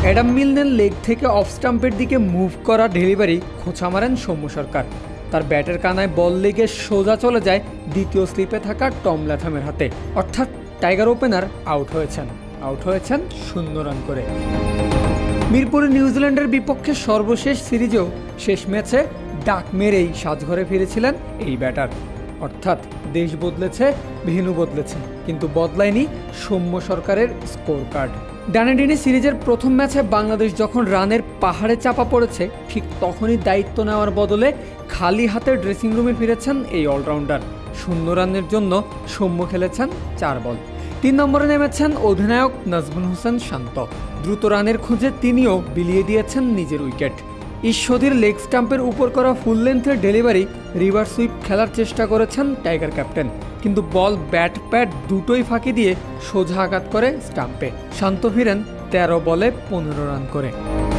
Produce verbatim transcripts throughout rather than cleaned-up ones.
Adam মিলনের leg থেকে of স্টাম্পের দিকে মুভ করা ডেলিভারি খোঁচা মারেন সৌম্য সরকার। তার ব্যাটের কানায় বল লেগে সোজা চলে যায় দ্বিতীয় স্লিপে থাকা টম ল্যাথামের হাতে। অর্থাৎ টাইগার ওপেনার আউট হয়েছেন আউট হয়েছেন শূন্য রান করে। মিরপুরে নিউজিল্যান্ডের বিপক্ষে সর্বশেষ সিরিজেও শেষ ম্যাচে ডাক মেরেই সাজঘরে ফিরেছিলেন এই ব্যাটার। অর্থাৎ দেশ বদলেছে, ভেন্যু বদলেছে, কিন্তু বদলায়নি সৌম্য সরকারের স্কোর কার্ড। ডানেডিনে সিরিজের প্রথম ম্যাচে বাংলাদেশ যখন রানের পাহাড়ে চাপা পড়েছে, ঠিক তখনই দায়িত্ব নেওয়ার বদলে খালি হাতে ড্রেসিং রুমে ফিরেছেন এই অলরাউন্ডার। শূন্য রানের জন্য সৌম্য খেলেছেন চার বল। তিন নম্বরে নেমেছেন অধিনায়ক নাজমুল হোসেন শান্ত। দ্রুত রানের খোঁজে তিনিও বিলিয়ে দিয়েছেন নিজের উইকেট। ঈশ্বরদীর লেগ স্টাম্পের উপর করা ফুল লেন্থের ডেলিভারি রিভার সুইপ খেলার চেষ্টা করেছেন টাইগার ক্যাপ্টেন, কিন্তু বল ব্যাট প্যাড দুটোই ফাঁকি দিয়ে সোজা আঘাত করে স্টাম্পে। শান্ত ফিরেন তেরো বলে পনেরো রান করে।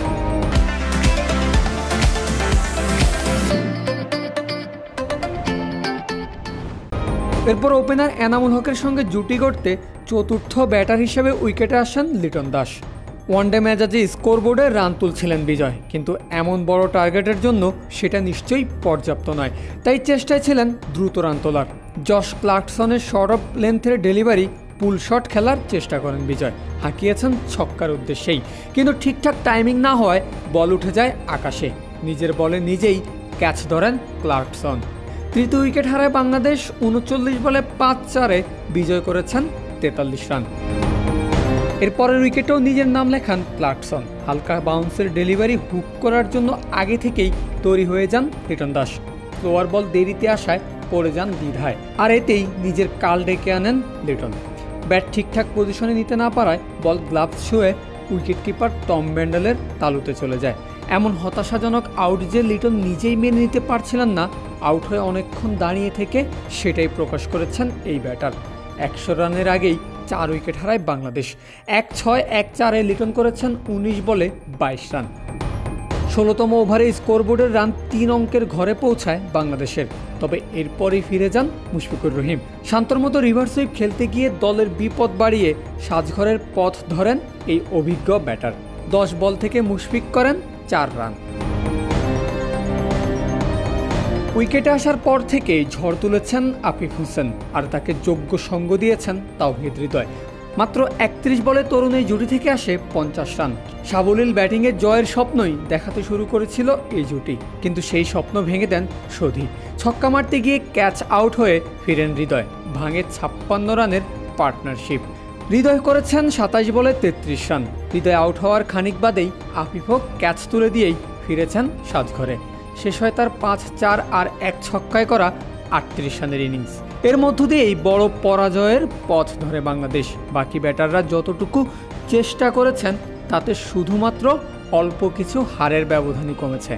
এরপর ওপেনার এনামুল হকের সঙ্গে জুটি গড়তে চতুর্থ ব্যাটার হিসেবে উইকেটে আসেন লিটন দাস। ওয়ানডে ম্যাচে স্কোরবোর্ডে রান তুলছিলেন বিজয়, কিন্তু এমন বড় টার্গেটের জন্য সেটা নিশ্চয়ই পর্যাপ্ত নয়। তাই চেষ্টায় ছিলেন দ্রুত রান তোলার। জশ ক্লার্কসনের শর্ট অফ লেন্থের ডেলিভারি পুল শট খেলার চেষ্টা করেন বিজয়, হাঁকিয়েছেন ছক্কার উদ্দেশ্যেই, কিন্তু ঠিকঠাক টাইমিং না হওয়ায় বল উঠে যায় আকাশে। নিজের বলে নিজেই ক্যাচ ধরেন ক্লার্কসন। তৃতীয় উইকেট হারায় বাংলাদেশ। উনচল্লিশ বলে পাঁচ চারে বিজয় করেছেন তেতাল্লিশ রান। এরপরের উইকেটেও নিজের নাম লেখান ক্লার্কসন। হালকা বাউন্সের ডেলিভারি হুক করার জন্য আগে থেকেই তৈরি হয়ে যান লিটন দাস। স্লোয়ার বল দেরিতে আসায় পড়ে যান দ্বিধায়, আর এতেই নিজের কাল ডেকে আনেন লিটন। ব্যাট ঠিকঠাক পজিশনে নিতে না পারায় বল গ্লাভস ছুঁয়ে উইকেট কিপার টম ব্যান্ডেলের তালুতে চলে যায়। এমন হতাশাজনক আউট যে লিটন নিজেই মেনে নিতে পারছিলেন না, আউট হয়ে অনেকক্ষণ দাঁড়িয়ে থেকে সেটাই প্রকাশ করেছেন এই ব্যাটার। একশো রানের আগেই চার উইকেট হারায় বাংলাদেশ। এক ছয় এক চারে লিটন করেছেন উনিশ বলে বাইশ রান। ষোলোতম ওভারে স্কোরবোর্ডের রান তিন অঙ্কের ঘরে পৌঁছায় বাংলাদেশের। তবে এরপরই ফিরে যান মুশফিকুর রহিম। শান্তর মতো রিভার সুইপ খেলতে গিয়ে দলের বিপদ বাড়িয়ে সাজঘরের পথ ধরেন এই অভিজ্ঞ ব্যাটার। দশ বল থেকে মুশফিক করেন চার রান। উইকেটে আসার পর থেকেই ঝড় তুলেছেন আফিফ হোসেন, আর তাকে যোগ্য সঙ্গ দিয়েছেন তাওহিদ হৃদয়। মাত্র একত্রিশ বলে তরুণ এই জুটি থেকে আসে পঞ্চাশ রান। সাবলীল ব্যাটিংয়ে জয়ের স্বপ্নই দেখাতে শুরু করেছিল এই জুটি, কিন্তু সেই স্বপ্ন ভেঙে দেন সধি। ছক্কা মারতে গিয়ে ক্যাচ আউট হয়ে ফিরেন হৃদয়, ভাঙে ছাপ্পান্ন রানের পার্টনারশিপ। হৃদয় করেছেন সাতাশ বলে তেত্রিশ রান। হৃদয় আউট হওয়ার খানিক বাদেই আফিফও ক্যাচ তুলে দিয়েই ফিরেছেন সাজঘরে। শেষ হয় তার পাঁচ চার আর এক ছক্কায় করা আটত্রিশ রানের ইনিংস। এর মধ্য দিয়েই বড় পরাজয়ের পথ ধরে বাংলাদেশ। বাকি ব্যাটাররা যতটুকু চেষ্টা করেছেন তাতে শুধুমাত্র অল্প কিছু হারের ব্যবধানই কমেছে।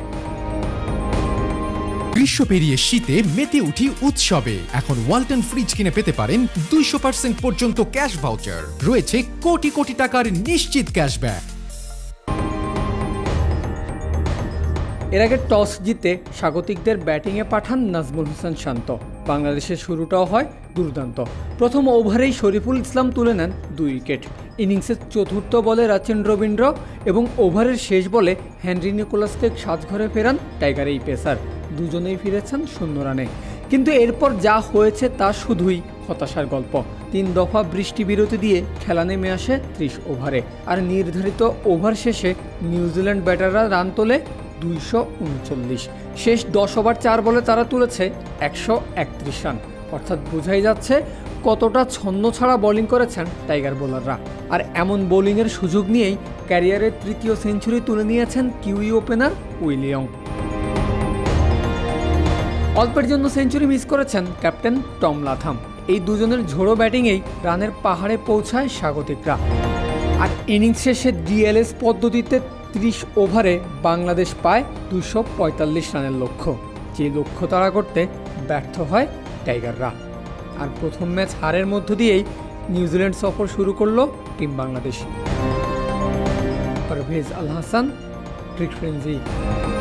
গ্রীষ্ম পেরিয়ে শীতে মেতে উঠি উৎসবে। এখন ওয়ালটন ফ্রিজ কিনে পেতে পারেন দুইশো পার্সেন্ট পর্যন্ত ক্যাশ ভাউচার। রয়েছে কোটি কোটি টাকার নিশ্চিত ক্যাশব্যাক। এর আগে টস জিতে স্বাগতিকদের ব্যাটিংয়ে পাঠান নাজমুল হোসেন শান্ত। বাংলাদেশের শুরুটাও হয় দুর্দান্ত। প্রথম ওভারেই শরীফুল ইসলাম তুলে নেন দুই উইকেট। ইনিংসের চতুর্থ বলে রাচেন রবীন্দ্র এবং ওভারের শেষ বলে হেনরি নিকোলাসকে সাজঘরে ফেরান টাইগার এই পেসার। দুজনেই ফিরেছেন শূন্য রানে। কিন্তু এরপর যা হয়েছে তা শুধুই হতাশার গল্প। তিন দফা বৃষ্টি বিরতি দিয়ে খেলা নেমে আসে ত্রিশ ওভারে, আর নির্ধারিত ওভার শেষে নিউজিল্যান্ড ব্যাটাররা রান তোলে দুইশো উনচল্লিশ। শেষ দশ ওভার চার বলে তারা তুলেছে একশো একত্রিশ রান। অর্থাৎ বোঝাই যাচ্ছে কতটা ছন্ন ছাড়া বোলিং করেছেন টাইগার বোলাররা। আর এমন বোলিংয়ের সুযোগ নিয়েই ক্যারিয়ারের তৃতীয় সেঞ্চুরি তুলে নিয়েছেন কিউই ওপেনার উইলিয়ং। অল্পের জন্য সেঞ্চুরি মিস করেছেন ক্যাপ্টেন টম লাথাম। এই দুজনের ঝোড়ো ব্যাটিংয়েই রানের পাহাড়ে পৌঁছায় স্বাগতিকরা। আর ইনিংস শেষে ডিএলএস পদ্ধতিতে ত্রিশ ওভারে বাংলাদেশ পায় দুশো পঁয়তাল্লিশ রানের লক্ষ্য, যে লক্ষ্য তাড়া করতে ব্যর্থ হয় টাইগাররা। আর প্রথম ম্যাচ হারের মধ্য দিয়েই নিউজিল্যান্ড সফর শুরু করলো টিম বাংলাদেশ। পারভেজ আল হাসান, ক্রিকফ্রেঞ্জি।